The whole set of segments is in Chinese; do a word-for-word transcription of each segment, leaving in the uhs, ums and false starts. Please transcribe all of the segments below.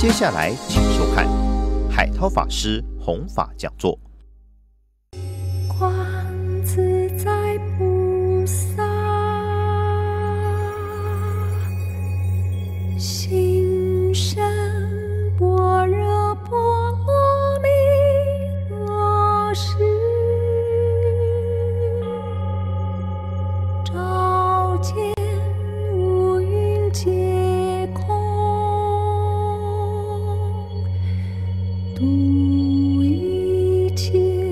接下来请收看海涛法师弘法讲座。 观自在菩萨心生般若波罗蜜多时，照见五蕴皆空，度一切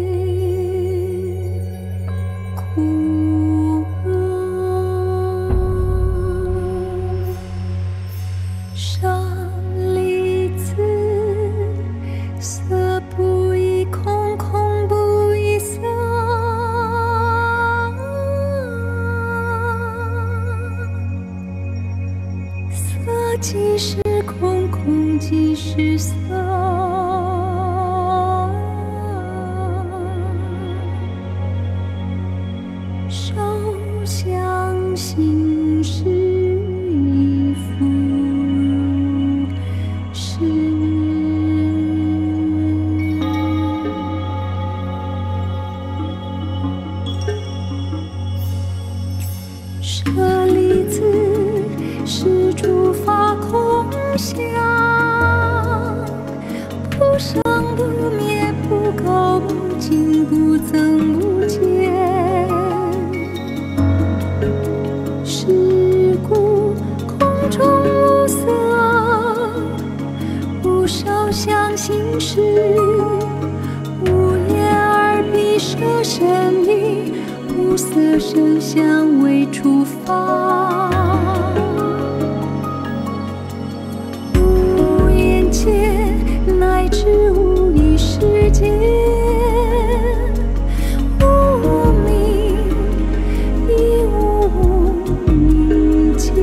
苦厄。舍利子，色不异空，空不异色。色即是空，空即是色。受想行识亦复如是。舍利子，是诸法空相，不生不灭，不垢不净，不增不减。是故空中无色，无受想行识，无眼耳鼻舌身意，无色声香味触法，无眼界乃至无意识界，无明亦无明尽，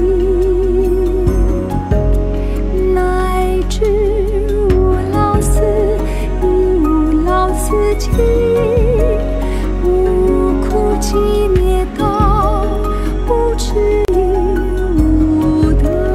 乃至无老死亦无老死尽，无苦集灭道，无痴亦无得。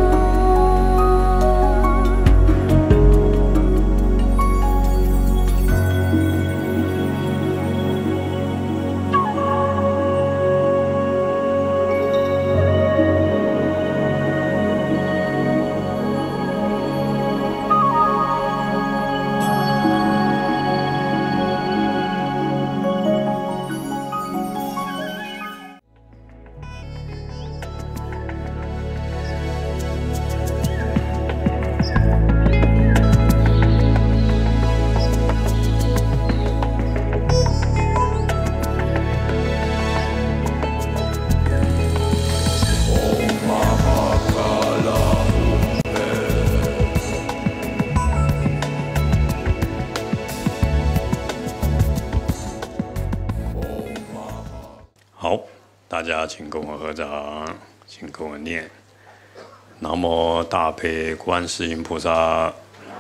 好，大家请跟我合掌，请跟我念：南无大悲观世音菩萨，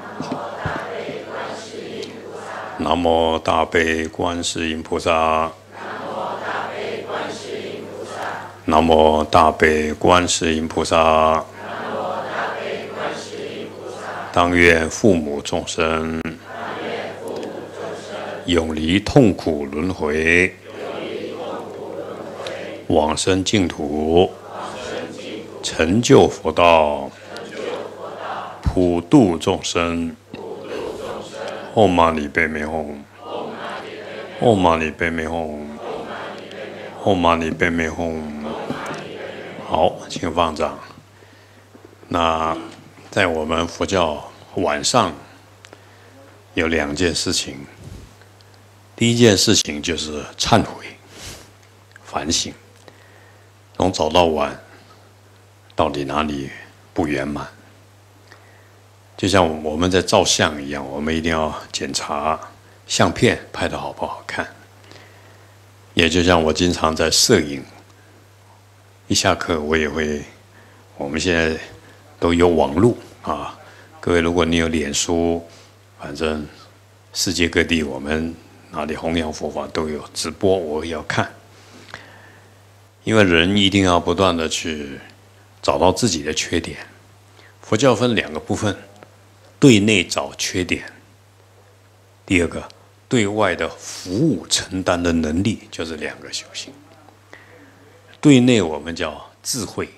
南无大悲观世音菩萨，南无大悲观世音菩萨，当愿父母众生永离痛苦轮回，往生净土，成就佛道，普度众生。唵嘛呢呗咪吽，唵嘛呢呗咪吽，唵嘛呢呗咪吽。好，请放掌。那在我们佛教晚上有两件事情，第一件事情就是忏悔、反省。从早到晚，到底哪里不圆满？就像我们在照相一样，我们一定要检查相片拍得好不好看。也就像我经常在摄影，一下课我也会，我们现在都有网络啊，各位如果你有脸书，反正世界各地我们哪里弘扬佛法都有直播，我也要看。因为人一定要不断的去找到自己的缺点。佛教分两个部分， 对内找缺点，第二个对外的服务承担的能力，就是两个修行。对内我们叫智慧，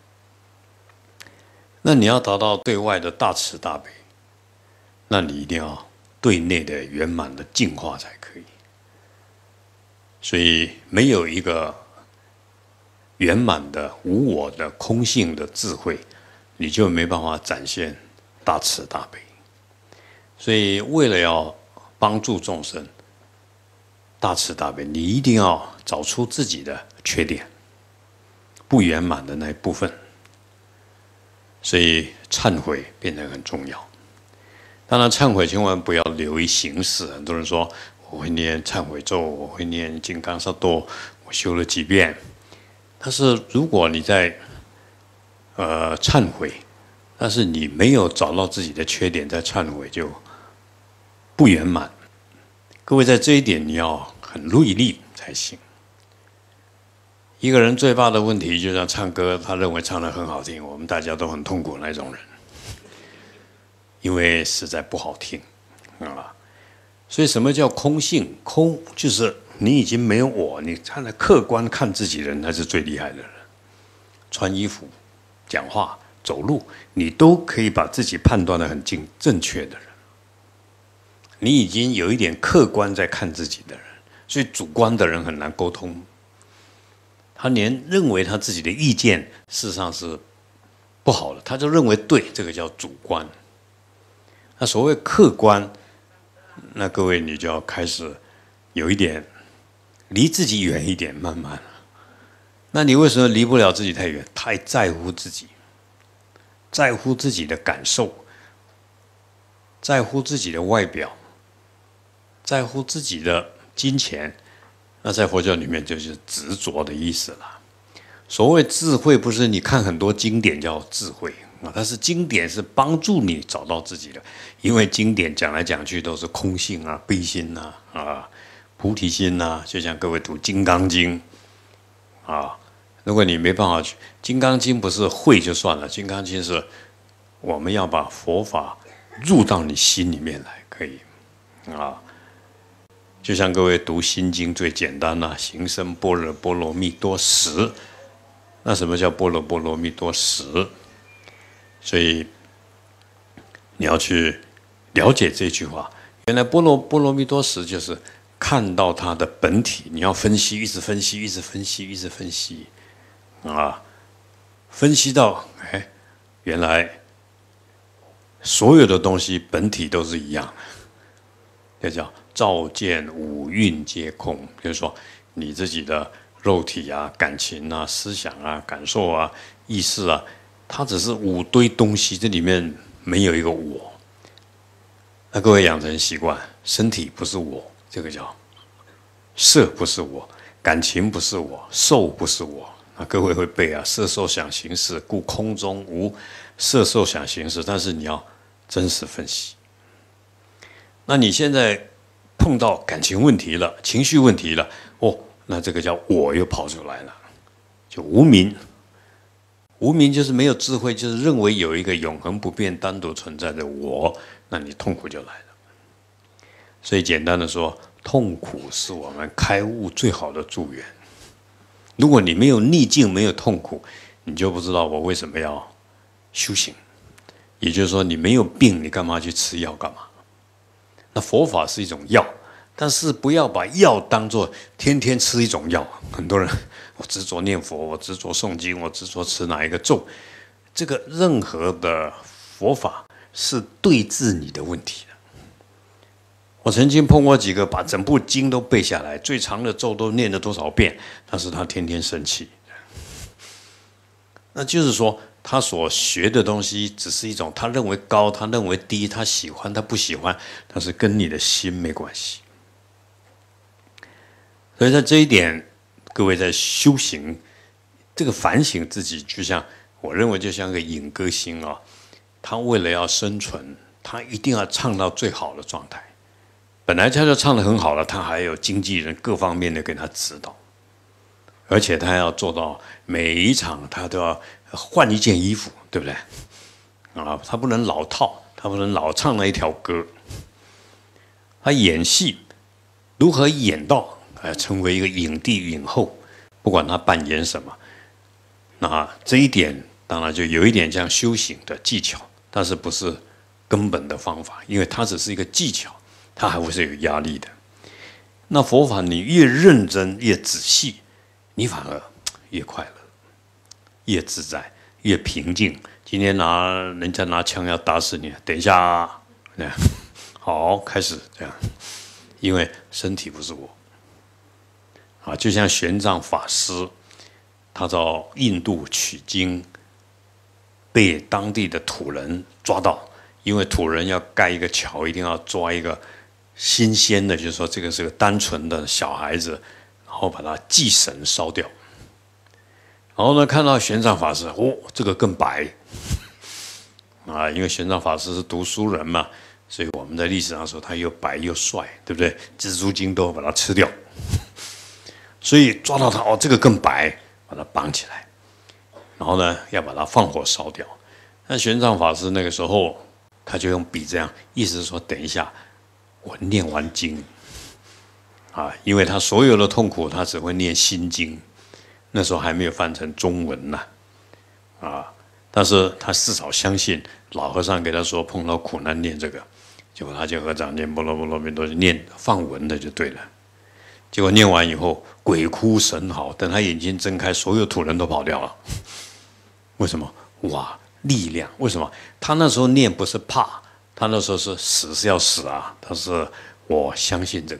那你要达到对外的大慈大悲，那你一定要对内的圆满的净化才可以。所以没有一个圆满的无我的空性的智慧，你就没办法展现大慈大悲。所以为了要帮助众生大慈大悲，你一定要找出自己的缺点，不圆满的那一部分。所以忏悔变得很重要。当然忏悔千万不要流于形式，很多人说我会念忏悔咒，我会念金刚萨埵，我修了几遍。但是如果你在呃忏悔，但是你没有找到自己的缺点，在忏悔就不圆满。各位在这一点你要很锐利才行。一个人最怕的问题，就像唱歌，他认为唱得很好听，我们大家都很痛苦那种人，因为实在不好听啊。所以什么叫空性？空就是你已经没有我，你看的客观看自己人，才是最厉害的人。穿衣服、讲话、走路，你都可以把自己判断得很正正确的人。你已经有一点客观在看自己的人，所以主观的人很难沟通。他连认为他自己的意见事实上是不好的，他就认为对，这个叫主观。那所谓客观，那各位你就要开始有一点离自己远一点，慢慢。那你为什么离不了自己太远？太在乎自己，在乎自己的感受，在乎自己的外表，在乎自己的金钱。那在佛教里面就是执着的意思了。所谓智慧，不是你看很多经典叫智慧啊，但是经典是帮助你找到自己的，因为经典讲来讲去都是空性啊、悲心呐、啊、菩提心呐、啊。就像各位读《金刚经》啊，如果你没办法去，《金刚经》不是会就算了，《金刚经》是我们要把佛法入到你心里面来，可以啊。就像各位读《心经》最简单啦、啊，行深般若波罗蜜多时。那什么叫般若波罗蜜多时？所以你要去了解这句话。原来般若波罗蜜多时就是看到它的本体，你要分析，一直分析，一直分析，一直分析，啊，分析到哎，原来所有的东西本体都是一样的，这叫照见五蕴皆空。比如说你自己的肉体啊、感情啊、思想啊、感受啊、意识啊，它只是五堆东西，这里面没有一个我。那各位养成习惯，身体不是我，这个叫色不是我，感情不是我，受不是我。那各位会背啊，色受想行识，故空中无色受想行识。但是你要真实分析。那你现在碰到感情问题了，情绪问题了，哦，那这个叫我又跑出来了，就无明。无明就是没有智慧，就是认为有一个永恒不变、单独存在的我，那你痛苦就来了。所以简单的说，痛苦是我们开悟最好的助缘。如果你没有逆境，没有痛苦，你就不知道我为什么要修行。也就是说，你没有病，你干嘛去吃药干嘛？那佛法是一种药，但是不要把药当作天天吃一种药。很多人，我执着念佛，我执着诵经，我执着吃哪一个咒，这个任何的佛法是对治你的问题的。我曾经碰过几个把整部经都背下来，最长的咒都念了多少遍，但是他天天生气。那就是说，他所学的东西只是一种他认为高，他认为低，他喜欢，他不喜欢，但是跟你的心没关系。所以在这一点，各位在修行这个反省自己，就像我认为就像个影歌星啊，他为了要生存，他一定要唱到最好的状态。本来他就唱得很好了，他还有经纪人各方面的给他指导，而且他要做到每一场他都要换一件衣服，对不对？啊，他不能老套， 他不能老唱那一条歌。他演戏如何演到呃成为一个影帝影后，不管他扮演什么，那这一点当然就有一点像修行的技巧，但是不是根本的方法，因为它只是一个技巧，它还会是有压力的。那佛法你越认真越仔细，你反而越快乐，越自在，越平静。今天拿人家拿枪要打死你，等一下啊，这样好开始这样，因为身体不是我啊，就像玄奘法师，他到印度取经，被当地的土人抓到，因为土人要盖一个桥，一定要抓一个新鲜的，就是说这个是个单纯的小孩子，然后把它祭神烧掉。然后呢，看到玄奘法师，哦，这个更白啊，因为玄奘法师是读书人嘛，所以我们在历史上说他又白又帅，对不对？蜘蛛精都要把他吃掉，所以抓到他，哦，这个更白，把他绑起来，然后呢，要把他放火烧掉。那玄奘法师那个时候，他就用笔这样，意思是说，等一下，我念完经啊，因为他所有的痛苦，他只会念心经。那时候还没有翻成中文呢，啊！但是他至少相信老和尚给他说，碰到苦难念这个，结果他就合掌念波罗波罗蜜多，念放文的就对了。结果念完以后，鬼哭神嚎，等他眼睛睁开，所有土人都跑掉了。为什么？哇，力量！为什么？他那时候念不是怕，他那时候是死是要死啊，他是我相信这个，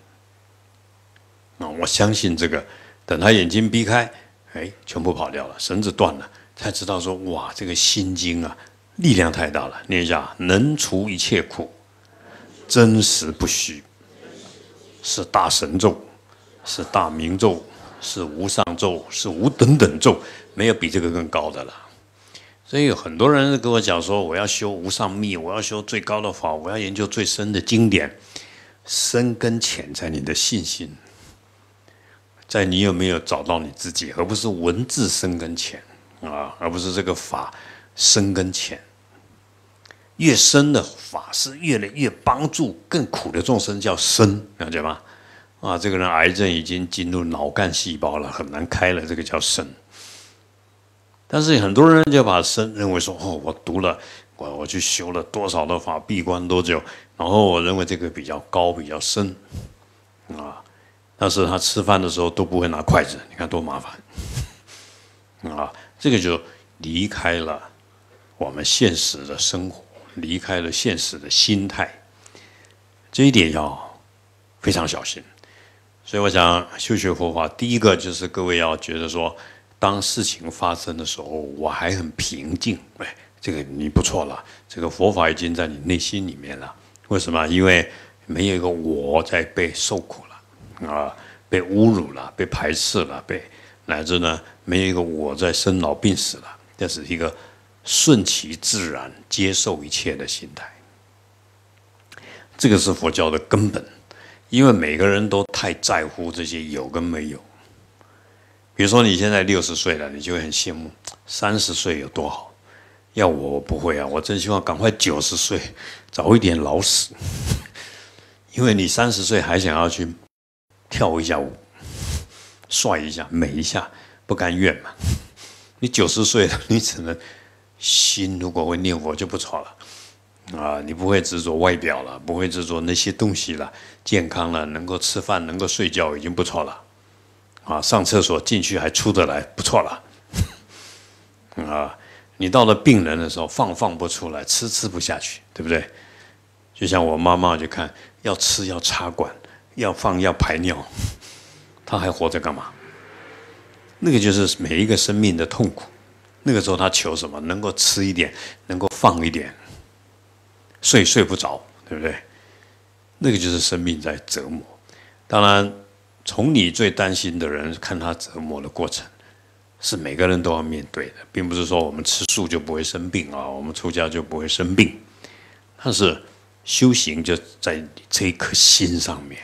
啊，我相信这个。等他眼睛闭开，哎，全部跑掉了，绳子断了，才知道说，哇，这个心经啊，力量太大了。念一下，能除一切苦，真实不虚，是大神咒，是大明咒，是无上咒，是无等等咒，没有比这个更高的了。所以有很多人跟我讲说，我要修无上密，我要修最高的法，我要研究最深的经典，深跟浅在你的信心。在你有没有找到你自己，而不是文字深跟浅啊，而不是这个法深跟浅。越深的法是越来越帮助更苦的众生，叫深，了解吗？啊，这个人癌症已经进入脑干细胞了，很难开了，这个叫深。但是很多人就把深认为说，哦，我读了，我我去修了多少的法，闭关多久，然后我认为这个比较高，比较深，啊。但是他吃饭的时候都不会拿筷子，你看多麻烦啊！这个就离开了我们现实的生活，离开了现实的心态，这一点要非常小心。所以我想修学佛法，第一个就是各位要觉得说，当事情发生的时候，我还很平静，哎，这个你不错了，这个佛法已经在你内心里面了。为什么？因为没有一个我在被受苦了。啊，被侮辱了，被排斥了，被乃至呢，没有一个我在生老病死了，这是一个顺其自然、接受一切的心态。这个是佛教的根本，因为每个人都太在乎这些有跟没有。比如说你现在六十岁了，你就会很羡慕三十岁有多好。要我我不会啊，我真希望赶快九十岁，早一点老死。因为你三十岁还想要去跳一下舞，帅一下，美一下，不甘愿嘛。你九十岁了，你只能心如果会念佛就不错了啊！你不会执着外表了，不会执着那些东西了，健康了，能够吃饭，能够睡觉，已经不错了啊！上厕所进去还出得来，不错了啊！你到了病人的时候，放放不出来，吃吃不下去，对不对？就像我妈妈就看，要吃要插管。要放要排尿，他还活着干嘛？那个就是每一个生命的痛苦。那个时候他求什么？能够吃一点，能够放一点，睡睡不着，对不对？那个就是生命在折磨。当然，从你最担心的人看他折磨的过程，是每个人都要面对的，并不是说我们吃素就不会生病啊，我们出家就不会生病。但是修行就在你这一颗心上面。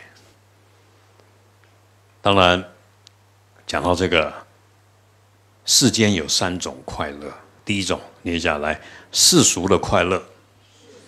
当然，讲到这个，世间有三种快乐。第一种，念下来，世俗的快乐，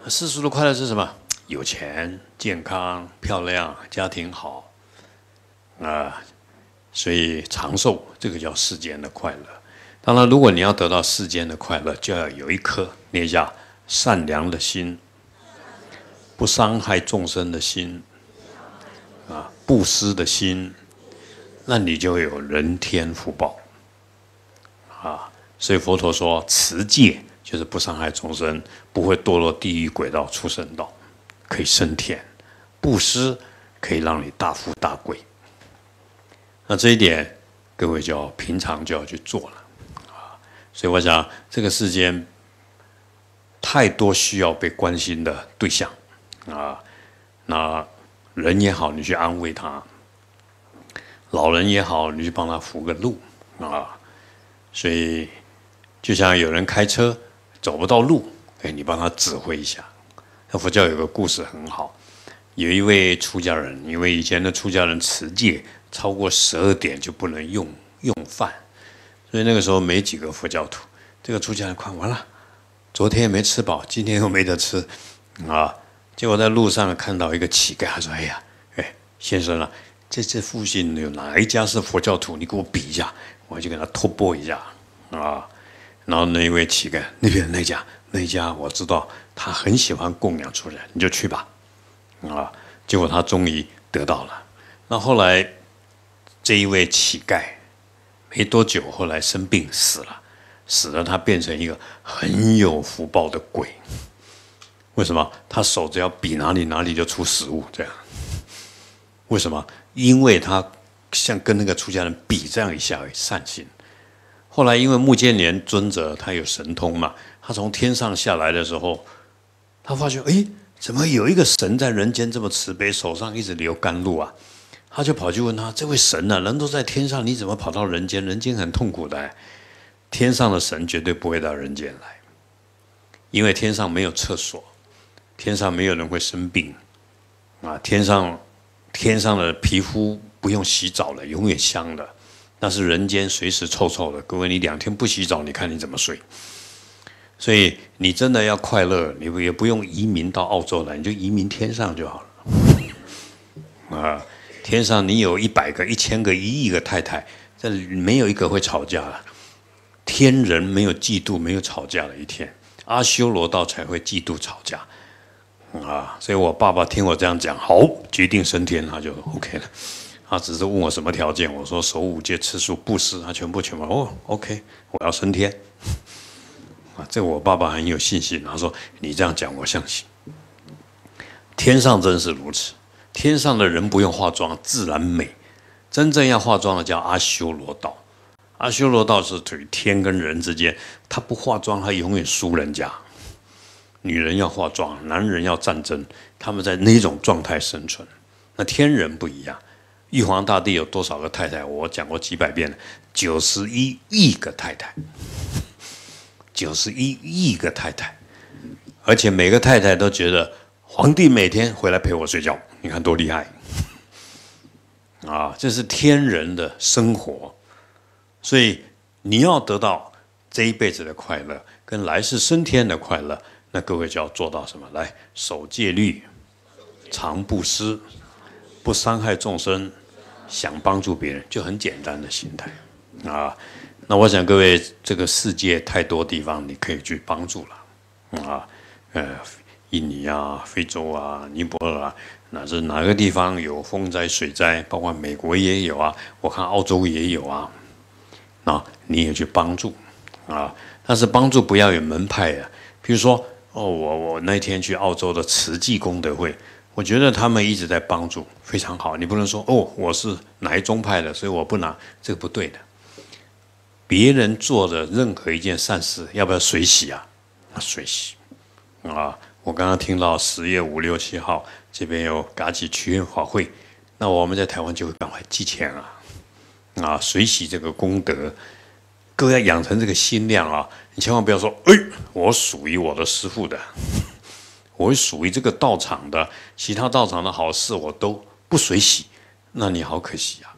世俗的快乐是什么？有钱、健康、漂亮、家庭好啊，所以长寿，这个叫世间的快乐。当然，如果你要得到世间的快乐，就要有一颗念一下善良的心，不伤害众生的心，啊，布施的心，那你就会有人天福报。啊，所以佛陀说，持戒就是不伤害众生，不会堕落地狱、鬼道、畜生道，可以升天；布施可以让你大富大贵。那这一点，各位就要平常就要去做了啊。所以我想，这个世间太多需要被关心的对象啊，那人也好，你去安慰他；老人也好，你去帮他扶个路啊。所以，就像有人开车走不到路，哎，你帮他指挥一下。那佛教有个故事很好，有一位出家人，因为以前的出家人持戒超过十二点就不能用用饭，所以那个时候没几个佛教徒。这个出家人看完了，昨天也没吃饱，今天又没得吃，啊！结果在路上看到一个乞丐，他说：“哎呀，哎，先生啊，这这附近有哪一家是佛教徒？你给我比一下。”我就给他托钵一下，啊，然后那一位乞丐那边那家那家我知道他很喜欢供养出人，你就去吧，啊，结果他终于得到了。那后来这一位乞丐没多久，后来生病死了，死了他变成一个很有福报的鬼。为什么？他手只要比哪里哪里就出食物，这样。为什么？因为他像跟那个出家人比这样一下善心。后来因为目犍连尊者他有神通嘛，他从天上下来的时候，他发现哎，怎么有一个神在人间这么慈悲，手上一直流甘露啊？他就跑去问他：这位神啊，人都在天上，你怎么跑到人间？人间很痛苦的，天上的神绝对不会到人间来，因为天上没有厕所，天上没有人会生病啊，天上天上的皮肤不用洗澡了，永远香的。但是人间随时臭臭的，各位，你两天不洗澡，你看你怎么睡？所以你真的要快乐，你也不用移民到澳洲来，你就移民天上就好了。啊，天上你有一百个、一千个、一亿个太太，这没有一个会吵架的。天人没有嫉妒、没有吵架的一天，阿修罗道才会嫉妒吵架。啊，所以我爸爸听我这样讲，好，决定升天，他就 OK 了。他只是问我什么条件，我说守五戒、吃素、布施，他全部全部哦 OK， 我要升天。啊，这我爸爸很有信心，他说你这样讲我相信。天上真是如此，天上的人不用化妆，自然美。真正要化妆的叫阿修罗道，阿修罗道是处于天跟人之间，他不化妆，他永远输人家。女人要化妆，男人要战争，他们在那种状态生存。那天人不一样，玉皇大帝有多少个太太？我讲过几百遍了，九十一亿个太太，九十一亿个太太，而且每个太太都觉得皇帝每天回来陪我睡觉，你看多厉害啊！这是天人的生活，所以你要得到这一辈子的快乐，跟来世升天的快乐。那各位就要做到什么？来，守戒律，常布施，不伤害众生，想帮助别人，就很简单的心态啊。那我想各位，这个世界太多地方你可以去帮助了啊，呃，印尼啊、非洲啊、尼泊尔啊，乃至哪个地方有风灾、水灾，包括美国也有啊，我看澳洲也有啊，那你也去帮助啊。但是帮助不要有门派的，比如说。哦，我我那天去澳洲的慈济功德会，我觉得他们一直在帮助，非常好。你不能说哦，我是哪一宗派的，所以我不拿，这个不对的。别人做的任何一件善事，要不要随喜啊？随喜啊！我刚刚听到十月五六七号这边有嘎吉曲苑法会，那我们在台湾就会赶快寄钱啊，啊，随喜这个功德。各位要养成这个心量啊！你千万不要说，哎，我属于我的师父的，我属于这个道场的，其他道场的好事我都不随喜，那你好可惜啊！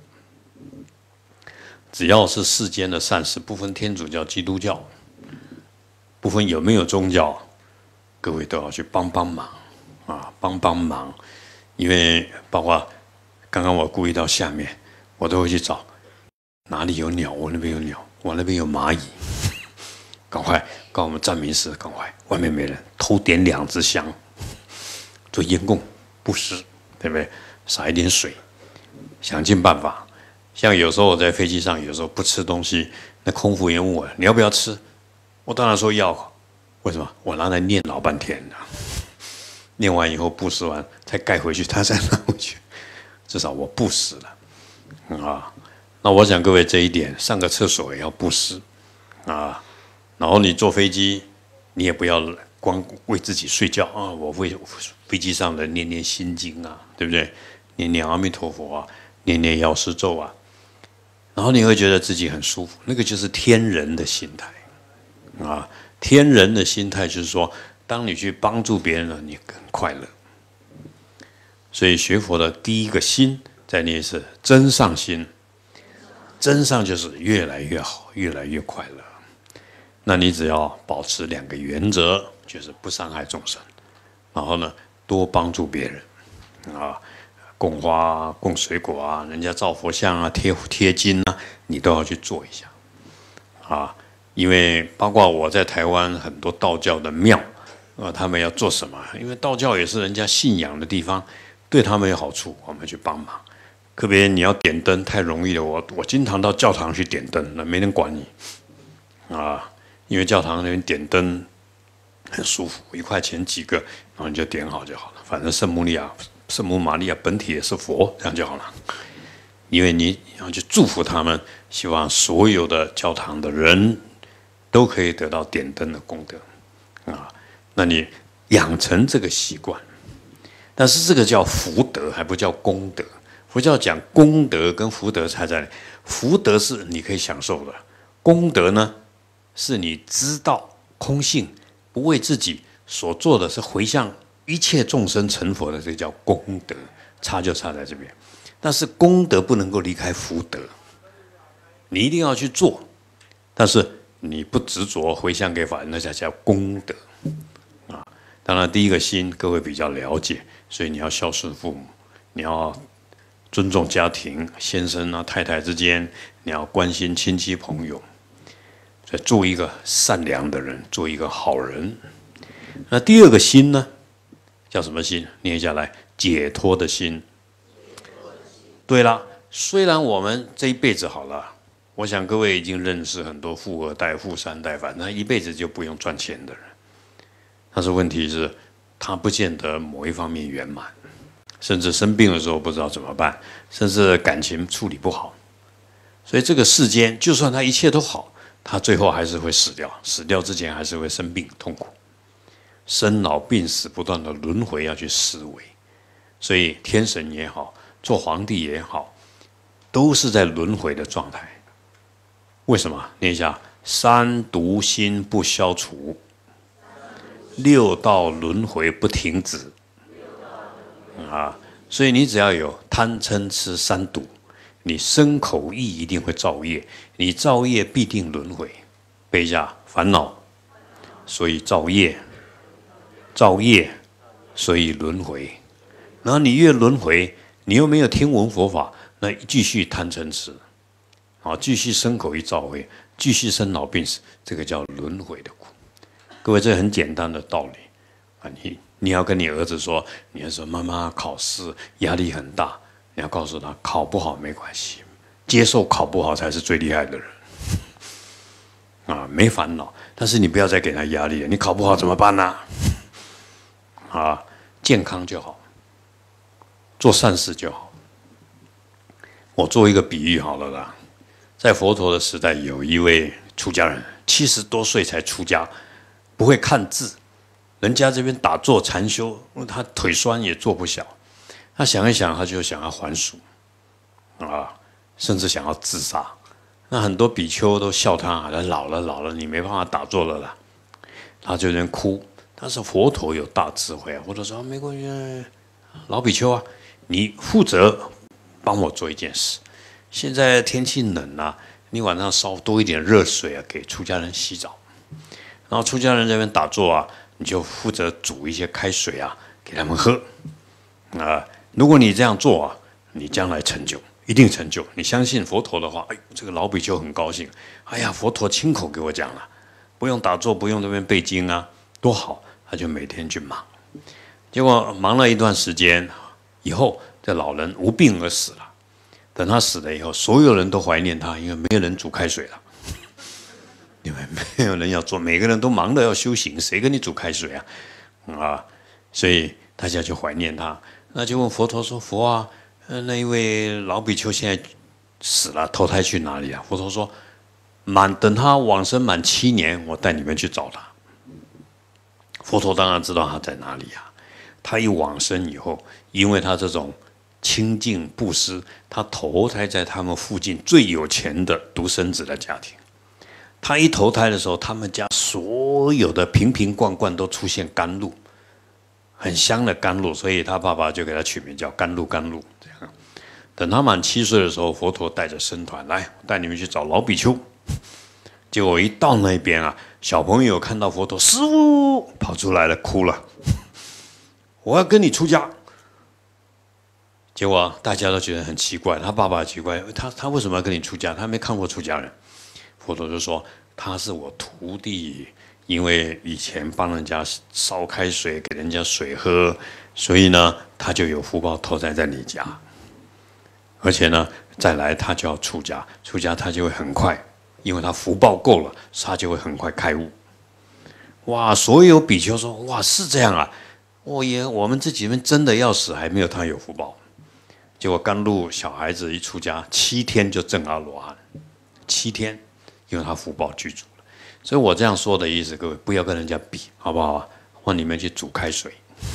只要是世间的善事，不分天主教、基督教，不分有没有宗教， 各位都要去帮帮忙啊，帮帮忙。因为包括刚刚我故意到下面，我都会去找哪里有鸟，我那边有鸟，我那边有蚂蚁，赶快告我们站民师，赶快外面没人，偷点两支香，做烟供布施，对不对？撒一点水，想尽办法。像有时候我在飞机上，有时候不吃东西，那空服员问我你要不要吃，我当然说要。为什么？我拿来念老半天的，念完以后布施完再盖回去，他再拿回去，至少我布施了啊。那我想各位这一点，上个厕所也要布施啊。然后你坐飞机，你也不要光为自己睡觉啊，我为飞机上的念念心经啊，对不对？念念阿弥陀佛啊，念念药师咒啊，然后你会觉得自己很舒服，那个就是天人的心态啊。天人的心态就是说，当你去帮助别人了，你更快乐。所以学佛的第一个心，再念一次真上心，真上就是越来越好，越来越快乐。那你只要保持两个原则，就是不伤害众生，然后呢，多帮助别人啊，供花啊、供水果啊，人家造佛像啊、贴贴金啊，你都要去做一下啊。因为包括我在台湾很多道教的庙啊，他们要做什么？因为道教也是人家信仰的地方，对他们有好处，我们去帮忙。特别你要点灯太容易了，我我经常到教堂去点灯，那没人管你啊，因为教堂那边点灯很舒服，一块钱几个，然后你就点好就好了。反正圣母利亚、圣母玛利亚本体也是佛，这样就好了。因为你要去祝福他们，希望所有的教堂的人都可以得到点灯的功德啊。那你养成这个习惯，但是这个叫福德，还不叫功德。佛教讲功德跟福德差在哪里？福德是你可以享受的，功德呢是你知道空性，不为自己所做的是回向一切众生成佛的，这叫功德。差就差在这边。但是功德不能够离开福德，你一定要去做，但是你不执着回向给法人，那才叫功德啊。当然，第一个心各位比较了解，所以你要孝顺父母，你要尊重家庭，先生啊太太之间，你要关心亲戚朋友，所以做一个善良的人，做一个好人。那第二个心呢，叫什么心？念下来，解脱的心。对了，虽然我们这一辈子好了，我想各位已经认识很多富二代、富三代，反正一辈子就不用赚钱的人。但是问题是，他不见得某一方面圆满，甚至生病的时候不知道怎么办，甚至感情处理不好。所以这个世间，就算他一切都好，他最后还是会死掉，死掉之前还是会生病痛苦，生老病死不断的轮回要去思维。所以天神也好，做皇帝也好，都是在轮回的状态。为什么？念一下：三毒心不消除，六道轮回不停止。啊，所以你只要有贪嗔痴三毒，你身口意一定会造业，你造业必定轮回。背一下：烦恼，所以造业；造业，所以轮回。然后你越轮回，你又没有听闻佛法，那继续贪嗔痴，啊，继续身口意造业，继续生老病死，这个叫轮回的苦。各位，这很简单的道理啊！你你要跟你儿子说，你要说妈妈考试压力很大，你要告诉他考不好没关系，接受考不好才是最厉害的人啊，没烦恼。但是你不要再给他压力了，你考不好怎么办呢？啊，健康就好。做善事就好。我做一个比喻好了啦，在佛陀的时代，有一位出家人，七十多岁才出家，不会看字，人家这边打坐禅修，他腿酸也坐不小。他想一想，他就想要还俗，啊，甚至想要自杀。那很多比丘都笑他，老了老了，你没办法打坐了啦。他就在那边哭。但是佛陀有大智慧啊，佛陀说没关系，老比丘啊。你负责帮我做一件事。现在天气冷啊，你晚上烧多一点热水啊，给出家人洗澡。然后出家人在那边打坐啊， 你就负责煮一些开水啊给他们喝啊。如果你这样做啊，你将来成就，一定成就。你相信佛陀的话，哎，这个老比丘很高兴。哎呀，佛陀亲口给我讲了，不用打坐，不用这边背经啊，多好。他就每天去忙，结果忙了一段时间以后，这老人无病而死了。等他死了以后，所有人都怀念他，因为没有人煮开水了，因为没有人要做，每个人都忙着要修行，谁跟你煮开水啊？啊，所以大家就怀念他。那就问佛陀说：“佛啊，那一位老比丘现在死了，投胎去哪里啊？”佛陀说：“满等他往生满七年，我带你们去找他。”佛陀当然知道他在哪里啊。他一往生以后，因为他这种清净布施，他投胎在他们附近最有钱的独生子的家庭。他一投胎的时候，他们家所有的瓶瓶罐罐都出现甘露，很香的甘露，所以他爸爸就给他取名叫甘露甘露。这样，等他满七岁的时候，佛陀带着僧团来，我带你们去找老比丘。结果一到那边啊，小朋友看到佛陀，师父跑出来了，哭了，我要跟你出家。结果大家都觉得很奇怪，他爸爸奇怪，他他为什么要跟你出家？他没看过出家人。佛陀就说他是我徒弟，因为以前帮人家烧开水给人家水喝，所以呢他就有福报投胎在你家，而且呢再来他就要出家，出家他就会很快。因为他福报够了，他就会很快开悟。哇！所有比丘说：“哇，是这样啊！我也我们这几人真的要死，还没有他有福报。”结果甘露小孩子一出家，七天就证阿罗汉，七天，因为他福报具足了。所以我这样说的意思，各位不要跟人家比，好不好啊？换你们去煮开水。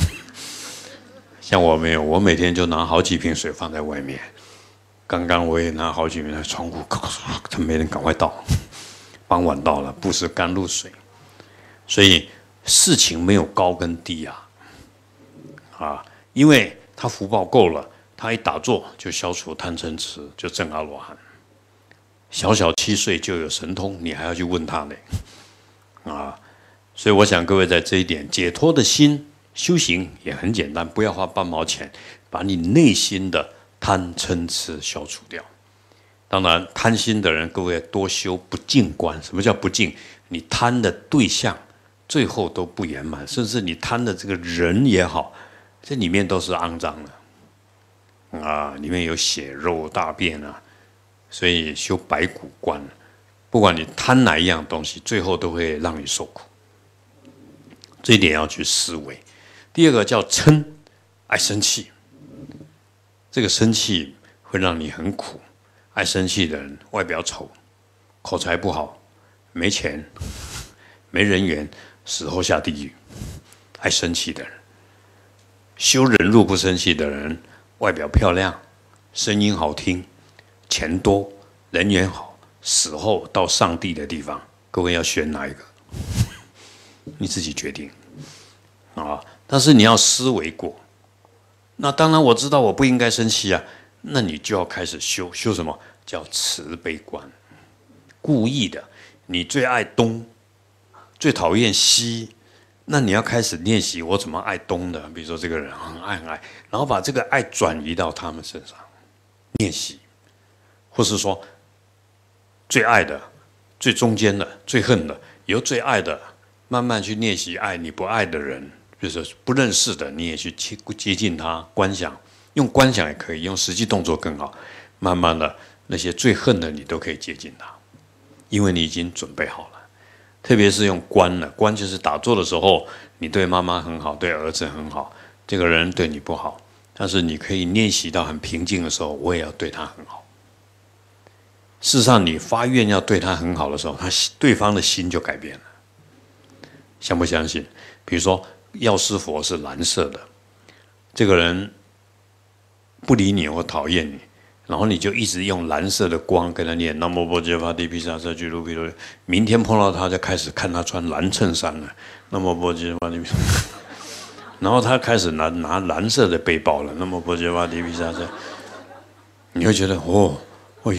像我没有，我每天就拿好几瓶水放在外面。刚刚我也拿好几瓶在窗户，他没人赶快倒。傍晚到了，布施甘露水，所以事情没有高跟低啊，啊，因为他福报够了，他一打坐就消除贪嗔痴，就证阿罗汉。小小七岁就有神通，你还要去问他呢，啊，所以我想各位在这一点解脱的心修行也很简单，不要花半毛钱，把你内心的贪嗔痴消除掉。当然，贪心的人，各位多修不净观。什么叫不净？你贪的对象，最后都不圆满，甚至你贪的这个人也好，这里面都是肮脏的啊，里面有血肉大便啊，所以修白骨观，不管你贪哪一样东西，最后都会让你受苦。这一点要去思维。第二个叫嗔，爱生气。这个生气会让你很苦。爱生气的人，外表丑，口才不好，没钱，没人缘，死后下地狱。爱生气的人，修忍辱不生气的人，外表漂亮，声音好听，钱多，人缘好，死后到上帝的地方。各位要选哪一个？你自己决定啊！但是你要思维过。那当然，我知道我不应该生气啊。那你就要开始修，修什么？叫慈悲观。故意的，你最爱东，最讨厌西，那你要开始练习我怎么爱东的。比如说这个人很爱很爱，然后把这个爱转移到他们身上练习，或是说最爱的、最中间的、最恨的，由最爱的慢慢去练习爱你不爱的人，就是不认识的，你也去接近他，观想。用观想也可以，用实际动作更好。慢慢的，那些最恨的你都可以接近他，因为你已经准备好了。特别是用观了，观就是打坐的时候，你对妈妈很好，对儿子很好，这个人对你不好，但是你可以练习到很平静的时候，我也要对他很好。事实上，你发愿要对他很好的时候，他对方的心就改变了。相不相信？比如说，药师佛是蓝色的，这个人不理你或讨厌你，然后你就一直用蓝色的光跟他念南无波揭伐帝毗沙遮俱卢毗卢。明天碰到他就开始看他穿蓝衬衫了，南无波揭伐帝毗沙，然后他开始拿拿蓝色的背包了，南无波揭伐帝毗沙遮。你会觉得哦，